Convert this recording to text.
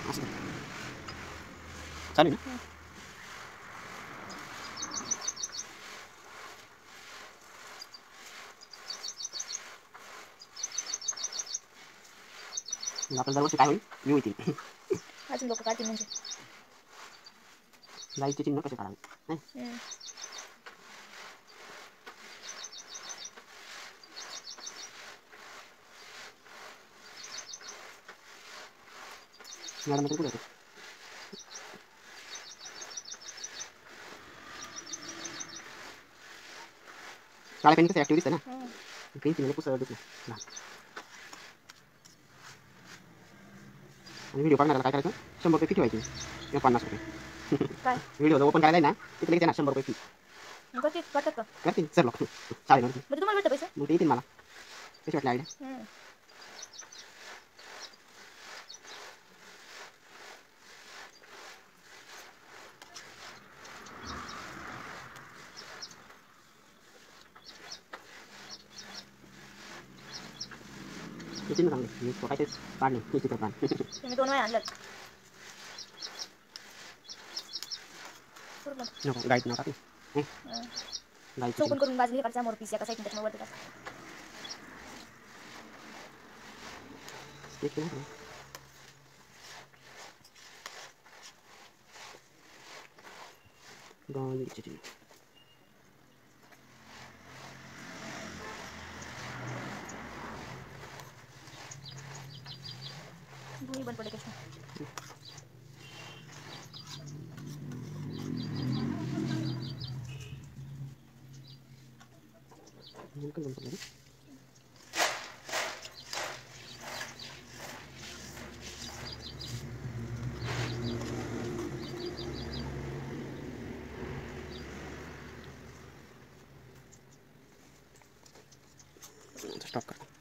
असं चालू आहे ना. मग आपल्याला दरवर्षी काय होईल व्यू येतील. अजून लोक काढतील म्हणजे लाईटचे चिन्ह कसे काढावे नाही. मॅडम कुठे येते काळ्या पेन कसं ॲक्टिव्ह दिसतं ना. पेन्सिल मध्ये पुसत दिसतं. आणि व्हिडिओ काढण्याला काय करायचं 100 रुपये फी ठेवायची किंवा 50 रुपये. काय व्हिडिओ जर ओपन करायला आहे ना तिथे लगेच येणार 100 रुपये फी. मग करतात का करतील सर लोक शाळेमध्ये. म्हणजे तुम्हाला भेटतं पैसे मग ते येतील मला कशी वाटली आयडिया. हे चिन्ह चांगले हे स्वतःचे काढले हे चित्र काढ. तुम्ही 2 वेळा आणलं नको गाईड नव्हता ते गाईडचे चौकन चिन्ह करून बाजूला काढचा मोर पीस एका साईडने त्याच्या वरती टाक एक चिन्ह गाईडचे चिन्ह. दोन्ही बंद पडले कृष्ण नेमकं बंद पडलं रे. स्टॉप कर.